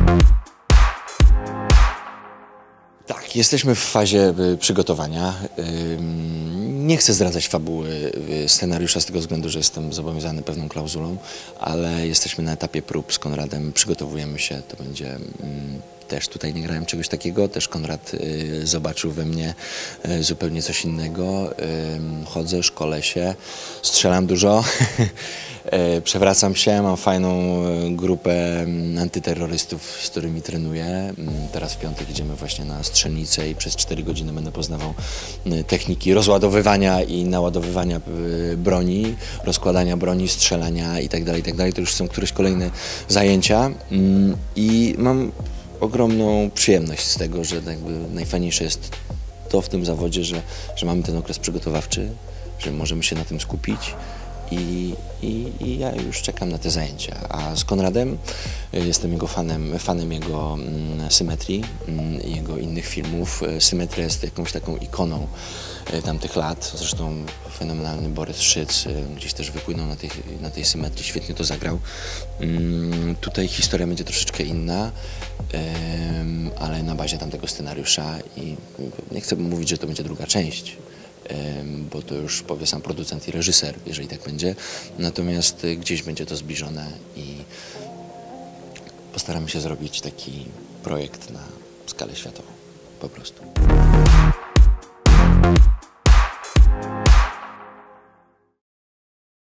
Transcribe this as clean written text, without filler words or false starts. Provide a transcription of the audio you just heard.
Tak, jesteśmy w fazie przygotowania. Nie chcę zdradzać fabuły scenariusza z tego względu, że jestem zobowiązany pewną klauzulą, ale jesteśmy na etapie prób z Konradem, przygotowujemy się, to będzie... Też tutaj nie grałem czegoś takiego, też Konrad zobaczył we mnie zupełnie coś innego. Chodzę, szkolę się, strzelam dużo, przewracam się, mam fajną grupę antyterrorystów, z którymi trenuję. Teraz w piątek idziemy właśnie na strzelnicę i przez 4 godziny będę poznawał techniki rozładowywania i naładowywania broni, rozkładania broni, strzelania itd. To już są któreś kolejne zajęcia i mam ogromną przyjemność z tego, że jakby najfajniejsze jest to w tym zawodzie, że mamy ten okres przygotowawczy, że możemy się na tym skupić i ja już czekam na te zajęcia. A z Konradem jestem jego fanem jego Symetrii i jego innych filmów. Symetria jest jakąś taką ikoną tamtych lat. Zresztą fenomenalny Borys Szyc gdzieś też wypłynął na tej Symetrii, świetnie to zagrał. Tutaj historia będzie troszeczkę inna, ale na bazie tamtego scenariusza i nie chcę mówić, że to będzie druga część, bo to już powie sam producent i reżyser, jeżeli tak będzie. Natomiast gdzieś będzie to zbliżone i postaramy się zrobić taki projekt na skalę światową, po prostu.